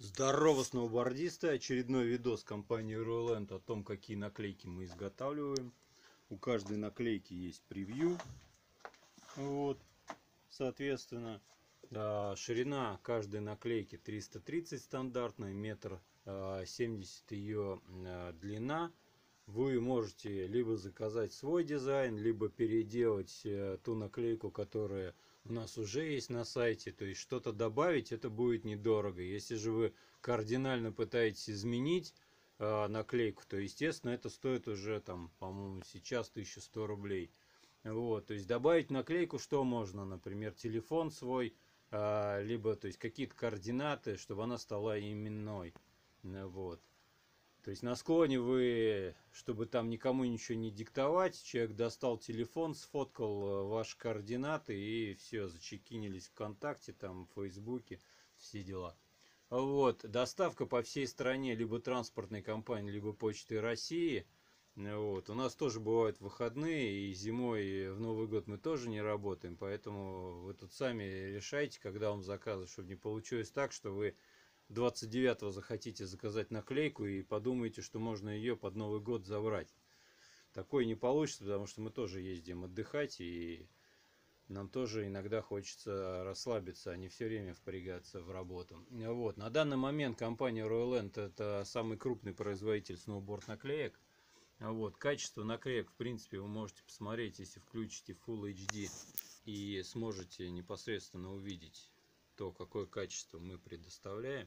Здорово, сноубордисты! Очередной видос компании Royal о том, какие наклейки мы изготавливаем. У каждой наклейки есть превью. Вот, соответственно, ширина каждой наклейки 330 стандартная, метр 70 ее длина. Вы можете либо заказать свой дизайн, либо переделать ту наклейку, которая у нас уже есть на сайте. То есть что-то добавить, это будет недорого. Если же вы кардинально пытаетесь изменить наклейку, то, естественно, это стоит уже, там, по-моему, сейчас 1100 рублей. Вот, то есть добавить наклейку что можно? Например, телефон свой, либо, то есть, какие-то координаты, чтобы она стала именной. Вот. То есть на склоне вы, чтобы там никому ничего не диктовать, человек достал телефон, сфоткал ваши координаты и все, зачекинились ВКонтакте, там, в Фейсбуке, все дела. Вот, доставка по всей стране, либо транспортной компании, либо Почты России. Вот. У нас тоже бывают выходные, и зимой, и в Новый год мы тоже не работаем, поэтому вы тут сами решайте, когда вам заказывать, чтобы не получилось так, что вы 29-го захотите заказать наклейку и подумаете, что можно ее под Новый год забрать. Такое не получится, потому что мы тоже ездим отдыхать, и нам тоже иногда хочется расслабиться, а не все время впрягаться в работу. Вот. На данный момент компания Royal это самый крупный производитель сноуборд наклеек. Вот. Качество наклеек, в принципе, вы можете посмотреть, если включите Full HD и сможете непосредственно увидеть то, какое качество мы предоставляем.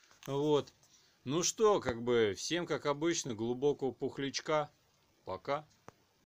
Вот. Ну что, как бы, всем, как обычно, глубокого пухлячка. Пока.